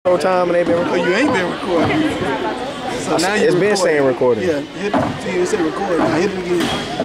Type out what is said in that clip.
whole time and they been recording? Oh, you ain't been recording. So now it's been saying recording. Yeah, hit it say recording. Now hit it again.